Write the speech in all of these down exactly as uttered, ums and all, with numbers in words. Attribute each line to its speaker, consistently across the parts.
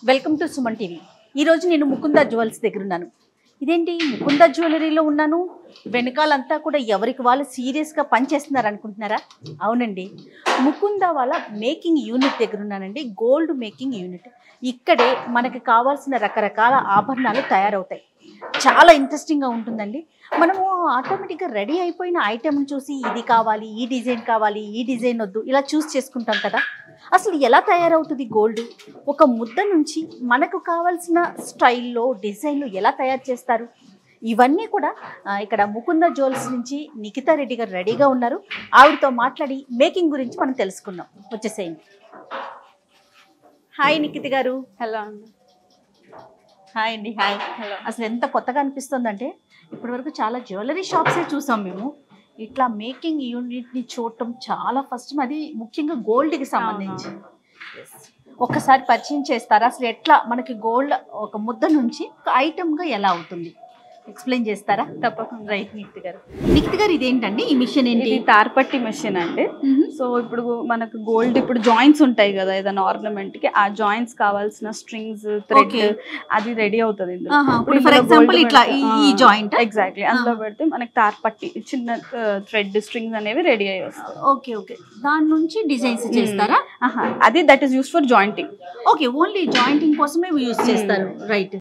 Speaker 1: Welcome to Suman TV. ఈరోజు నేను Mukunda jewels దగ్గర ఉన్నాను. ఇదేంటి ముకుందా జ్యువెలరీలో ఉన్నాను, వెనకాలంతా కూడా ఎవరికి వాళ్ళు సీరియస్గా పనిచేస్తున్నారు అనుకుంటున్నారా? అవునండి, ముకుందా వాళ్ళ మేకింగ్ యూనిట్ దగ్గర ఉన్నానండి. Gold making unit. ఇక్కడే మనకి కావాల్సిన రకరకాల ఆభరణాలు తయారవుతాయి. చాలా ఇంట్రెస్టింగ్గా ఉంటుందండి. మనము ఆటోమేటిక్గా రెడీ అయిపోయిన ఐటెంని చూసి ఇది కావాలి, ఈ డిజైన్ కావాలి, ఈ డిజైన్ వద్దు ఇలా చూస్ చేసుకుంటాం కదా. అసలు ఎలా తయారవుతుంది గోల్డ్? ఒక ముద్ద నుంచి మనకు కావాల్సిన స్టైల్లో డిజైన్లు ఎలా తయారు చేస్తారు? ఇవన్నీ కూడా ఇక్కడ ముకుందా జ్యువెల్స్ నుంచి నిఖితా రెడ్డి గారు రెడీగా ఉన్నారు. ఆవిడతో మాట్లాడి మేకింగ్ గురించి మనం తెలుసుకుందాం. వచ్చేసేయండి. హాయ్ నిఖిత గారు.
Speaker 2: హలో అండి.
Speaker 1: హాయ్ అండి. హాయ్. హలో. అసలు ఎంత కొత్తగా అనిపిస్తుందంటే ఇప్పటి వరకు చాలా జ్యువెలరీ షాప్సే చూసాం మేము. ఇట్లా మేకింగ్ యూనిట్ని చూడటం చాలా ఫస్ట్. అది ముఖ్యంగా గోల్డ్కి సంబంధించి. ఒక్కసారి పరిచయం చేస్తారా? అసలు ఎట్లా మనకి గోల్డ్ ఒక ముద్ద నుంచి ఒక ఐటమ్గా ఎలా అవుతుంది ఎక్స్ప్లెయిన్ చేస్తారా?
Speaker 2: తప్పకుండా.
Speaker 1: రైట్ నిఖిత గారు. నిఖిత గారు ఇదేంటండి ఈ మిషన్ ఏంటి?
Speaker 2: ఇది తార్పట్టి మిషన్ అండి. సో ఇప్పుడు మనకు గోల్డ్ ఇప్పుడు జాయింట్స్ ఉంటాయి కదా ఏదైనా ఆర్నమెంట్ కి, ఆ జాయింట్స్ కావాల్సిన స్ట్రింగ్స్ థ్రెడ్ అది రెడీ అవుతుంది.
Speaker 1: ఫర్ ఎగ్జాంపుల్ ఇట్లా ఈ జాయింట్
Speaker 2: ఎగ్జాక్ట్లీ అందులో పెడితే మనకి తార్పట్టి చిన్న థ్రెడ్ స్ట్రింగ్స్ అనేవి రెడీ అయ్యి వస్తాయి.
Speaker 1: Okay okay. దాని నుంచి డిజైన్స్ చేస్తారా?
Speaker 2: అది that is use for jointing.
Speaker 1: Okay, only jointing కోసమే యూస్ చేస్తారు. రైట్.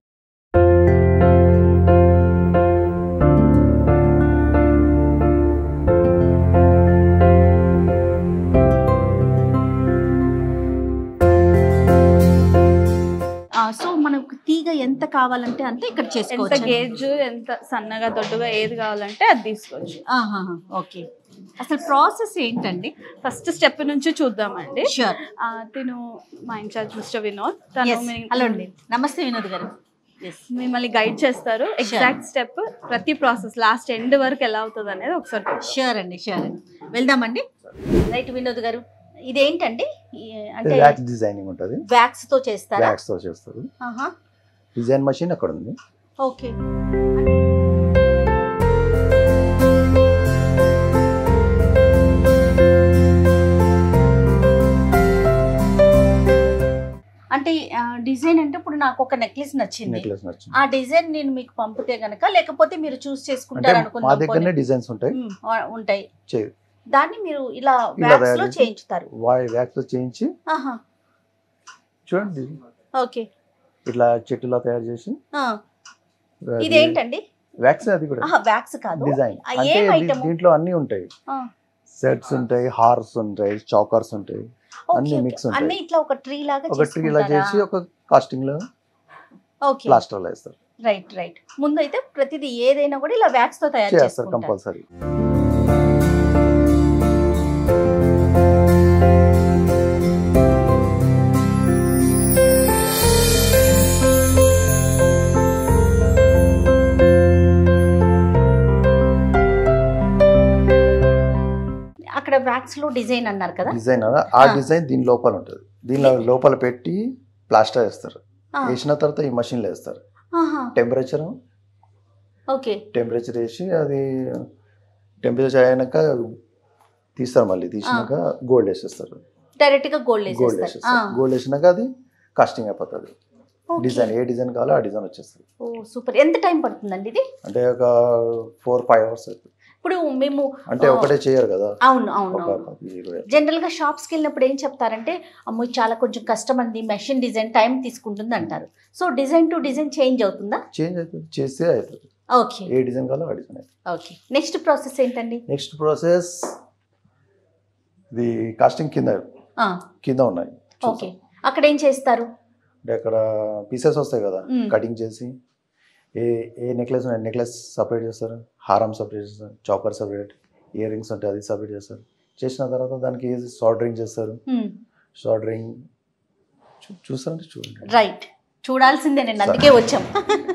Speaker 1: సో మనకు తీగ ఎంత కావాలంటే అంతే ఇక్కడ చేసుకోవచ్చు.
Speaker 2: ఎంత గేజ్ ఎంత సన్నగా దొడ్డుగా ఏది కావాలంటే అది తీసుకోవచ్చు.
Speaker 1: ఓకే. అసలు ప్రాసెస్ ఏంటండి?
Speaker 2: ఫస్ట్ స్టెప్ నుంచి చూద్దామండి.
Speaker 1: షూర్.
Speaker 2: తిను మా ఇన్ఛార్జ్ మిస్టర్ వినోద్.
Speaker 1: హలో అండి. నమస్తే వినోద్ గారు.
Speaker 2: మిమ్మల్ని గైడ్ చేస్తారు. ఎగ్జాక్ట్ స్టెప్ ప్రతి ప్రాసెస్ లాస్ట్ ఎండ్ వరకు ఎలా అవుతుంది అనేది ఒకసారి.
Speaker 1: షూర్ అండి. షూర్ అండి. వెళ్దామండి. రైట్ వినోద్ గారు, ఇదేంటండి?
Speaker 3: అంటే వ్యాక్స్ డిజైనింగ్ ఉంటుంది.
Speaker 1: వ్యాక్స్ తో చేస్తారా?
Speaker 3: వ్యాక్స్ తో చేస్తారు. డిజైన్ మెషిన్ అక్కడ ఉంది.
Speaker 1: ఓకే. అంటే డిజైన్ అంటే ఇప్పుడు నాకు ఒక నెక్లెస్ నచ్చింది. ఆ డిజైన్ నేను మీకు పంపితే గనక, లేకపోతే మీరు చూస్ చేసుకుంటారు అనుకున్నా.
Speaker 3: మా దగ్గరనే డిజైన్స్ ఉంటాయి
Speaker 1: ఉంటాయి
Speaker 3: చే-
Speaker 1: దాన్ని మీరు ఇలా వ్యాక్స్ లో చేయించుతారు.
Speaker 3: వ్యాక్స్ లో చేయించి చూడండి.
Speaker 1: ఓకే.
Speaker 3: ఇట్లా చెట్టులా తయారు చేసి.
Speaker 1: ఇదేంటండి?
Speaker 3: వ్యాక్స్. అది కూడా
Speaker 1: వ్యాక్స్ కాదు,
Speaker 3: డిజైన్. అంటే దీంట్లో అన్ని ఉంటాయి. సెట్స్ ఉంటాయి, హార్స్ ఉంటాయి, చాకర్స్ ఉంటాయి, అన్ని మిక్స్ ఉంటాయి.
Speaker 1: అన్ని ఇట్లా ఒక ట్రీ లాగా
Speaker 3: ఒక ట్రీ లా చేసి ఒక కాస్టింగ్ లో ప్లాస్టర్ లో వేస్తారు.
Speaker 1: Right right. ముందు అయితే ప్రతిదీ ఏదైనా కూడా ఇలా వ్యాక్స్ తో తయారు చేస్తారు
Speaker 3: కంపల్సరీ.
Speaker 1: అక్కడ వ్యాక్స్ లో డిజైన్ అన్నారు కదా.
Speaker 3: డిజైన్ ఆ డిజైన్ దీని లోపల ఉంటుంది. దీనిలో లోపల పెట్టి ప్లాస్టర్ వేస్తారు. వేసిన తర్వాత ఈ మషిన్ లో వేస్తారు. Temperature
Speaker 1: okay.
Speaker 3: టెంపరేచర్ వేసి అది టెంపరేచర్ అయినాక తీస్తారు. మళ్ళీ తీసినాక గోల్డ్ వేసేస్తారు.
Speaker 1: డైరెక్ట్ గా గోల్డ్
Speaker 3: గోల్డ్ వేసేస్తారు. గోల్డ్ వేసినాక అది కాస్టింగ్ అయిపోతుంది. డిజైన్ ఏ డిజైన్ కావాలో ఆ డిజైన్ వచ్చేస్తుంది.
Speaker 1: ఓ సూపర్. ఎంత టైం పడుతుందండి ఇది?
Speaker 3: అంటే ఒక ఫోర్ ఫైవ్ అవర్స్ అవుతుంది.
Speaker 1: ఇప్పుడు మేము
Speaker 3: అంటే ఒకటే చేయరు కదా.
Speaker 1: అవును అవును. జనరల్ గా షాప్స్కి వెళ్ళినప్పుడు ఏం చెప్తారంటే, అమ్మో చాలా కొంచెం కష్టం అండి, మెషిన్ డిజైన్ టైం తీసుకుంటుంది అంటారు. So design to design change అవుతుందా?
Speaker 3: చేంజ్ అవుతుంది, చేస్తే అవుతుంది.
Speaker 1: ఓకే.
Speaker 3: ఏ డిజైన్ కావాలో ఆ డిజైన్ అవుతుంది.
Speaker 1: ఓకే. నెక్స్ట్ ప్రాసెస్ ఏంటండి?
Speaker 3: నెక్స్ట్ ప్రాసెస్ ఇది కాస్టింగ్ కింద కింద ఉన్నాయి.
Speaker 1: ఓకే. అక్కడ ఏం చేస్తారు?
Speaker 3: అంటే అక్కడ పీసెస్ వస్తాయి కదా, కటింగ్ చేసి ఏ ఏ నెక్లెస్ ఉన్నాయి నెక్లెస్ సపరేట్ చేస్తారు, హారం సపరేట్ చేస్తారు, చాకర్ సపరేట్, ఇయర్ రింగ్స్ ఉంటాయి అది సపరేట్ చేస్తారు. చేసిన తర్వాత దానికి సాల్డరింగ్ చేస్తారు. సాల్డరింగ్ చూస్తారంటే చూడండి.
Speaker 1: రైట్. చూడాల్సిందే, నేను అందుకే వచ్చాం.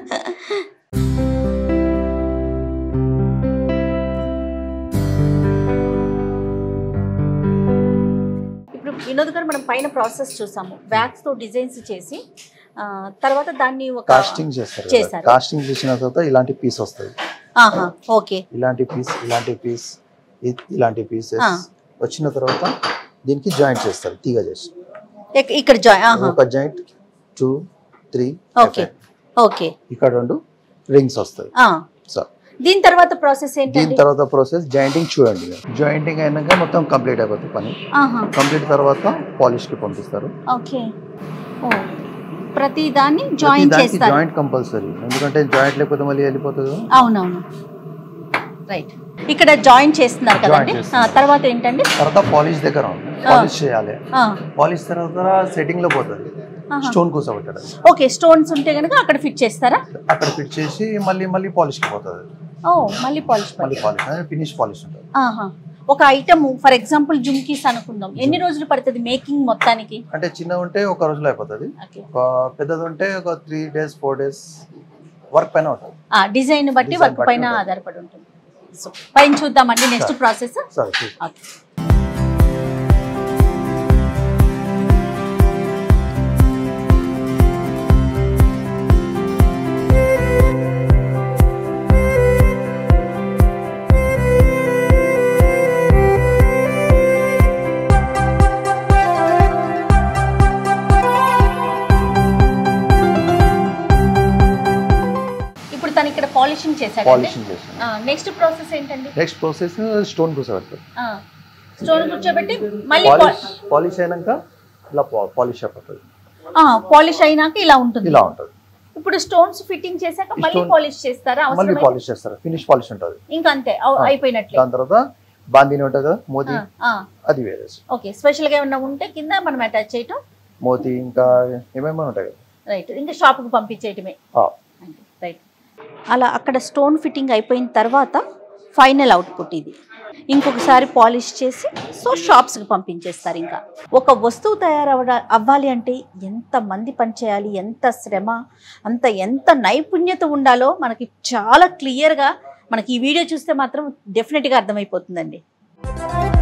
Speaker 1: ఇప్పుడు వినోద్ గారు మనం పైన ప్రాసెస్ చూసాము. వ్యాక్స్ తో డిజైన్స్ చేసి తర్వాత దాన్ని ఒక
Speaker 3: కాస్టింగ్ చేస్తారు. కాస్టింగ్ చేసిన తర్వాత ఇలాంటి పీస్ వస్తాయి.
Speaker 1: ఓకే.
Speaker 3: ఇలాంటి పీస్ ఇలాంటి పీస్ ఇలాంటి పీసెస్ వచ్చిన తర్వాత దీనికి జాయింట్ చేస్తారు. తీగ చేసి
Speaker 1: ఇక్కడ జాయింట్
Speaker 3: ఒక joint two three
Speaker 1: okay okay
Speaker 3: ఇక్కడ రెండు రింగ్స్ వస్తాయి. సో
Speaker 1: దీని తర్వాత ప్రాసెస్ ఏంటి?
Speaker 3: దీని తర్వాత ప్రాసెస్ జాయింటింగ్ చూడండి. జాయింటింగ్ అయినాక మొత్తం కంప్లీట్ అయిపోతుంది పని. కంప్లీట్ తర్వాత పాలిష్ కి పంపిస్తారు.
Speaker 1: ఓకే, ప్రతి దాన్ని జాయిన్ చేస్తారు.
Speaker 3: జాయింట్ కంపల్సరీ, ఎందుకంటే జాయింట్ లేకపోతే మళ్ళీ వెళ్ళిపోతుంది.
Speaker 1: అవునవును, రైట్. ఇక్కడ జాయిన్ చేస్తున్నారు కదండి. తర్వాత ఏంటండి?
Speaker 3: తర్వాత పాలిష్ దగ్గర పాలిష్ చేయాలి. పాలిష్ తర్వాత సెట్టింగ్ లో పోతుంది, స్టోన్ కూర్చోబెట్టడం.
Speaker 1: ఓకే, స్టోన్స్ ఉంటే కనుక అక్కడ ఫిట్ చేస్తారా?
Speaker 3: అక్కడ ఫిట్ చేసి మళ్ళీ మళ్ళీ పాలిష్ కి పోతుంది.
Speaker 1: ఓ, మళ్ళీ పాలిష్
Speaker 3: మళ్ళీ పాలిష్ ఫినిష్ పాలిష్ ఉంటుంది.
Speaker 1: ఒక ఐటమ్ ఫర్ ఎగ్జాంపుల్ జుమ్కీస్ అనుకుందాం, ఎన్ని రోజులు పడుతుంది మేకింగ్ మొత్తానికి?
Speaker 3: అంటే చిన్న ఉంటే ఒక రోజులో అయిపోతుంది, పెద్దది ఉంటే ఒక three days four days work పైన ఉంటుంది.
Speaker 1: డిజైన్ బట్టి వర్క్ పైన ఆధారపడి ఉంటుంది. సో పైన చూద్దామండి నెక్స్ట్ ప్రాసెస్. ఇక్కడ పాలిషింగ్ చేశాడు.
Speaker 3: పాలిషింగ్ చేశాడు.
Speaker 1: నెక్స్ట్ ప్రాసెస్ ఏంటండి?
Speaker 3: నెక్స్ట్ ప్రాసెస్ స్టోన్ కూర్చోబెడతారు.
Speaker 1: స్టోన్ కూర్చోబెట్టి మళ్ళీ
Speaker 3: పాలిష్ అయినాక ఇలా పాలిష్ అయిపోతుంది.
Speaker 1: పాలిష్ అయినాక ఇలా ఉంటుంది.
Speaker 3: ఇలా ఉంటుంది.
Speaker 1: ఇప్పుడు స్టోన్స్ ఫిట్టింగ్ చేశాక మళ్ళీ పాలిష్ చేస్తారా?
Speaker 3: మళ్ళీ పాలిష్ చేస్తారు, ఫినిష్ పాలిష్ ఉంటుంది.
Speaker 1: ఇంకా అంతే అయిపోయినట్లే.
Speaker 3: దాని తర్వాత బాందిని ఉంటుంది కదా మోతీ, అది వేరే.
Speaker 1: ఓకే, స్పెషల్ గా ఏమన్నా ఉంటే కింద మనం అటాచ్ చేయటం,
Speaker 3: మోతీ ఇంకా ఏమేమో ఉంటాయి కదా.
Speaker 1: రైట్, ఇంకా షాప్ కు పంపించేయటమే. రైట్. అలా అక్కడ స్టోన్ ఫిట్టింగ్ అయిపోయిన తర్వాత ఫైనల్ అవుట్పుట్ ఇది. ఇంకొకసారి పాలిష్ చేసి సో షాప్స్కి పంపించేస్తారు. ఇంకా ఒక వస్తువు తయారవ అవ్వాలి అంటే ఎంతమంది పనిచేయాలి, ఎంత శ్రమ, అంత ఎంత నైపుణ్యత ఉండాలో మనకి చాలా క్లియర్గా మనకి ఈ వీడియో చూస్తే మాత్రం డెఫినెట్గా అర్థమైపోతుందండి.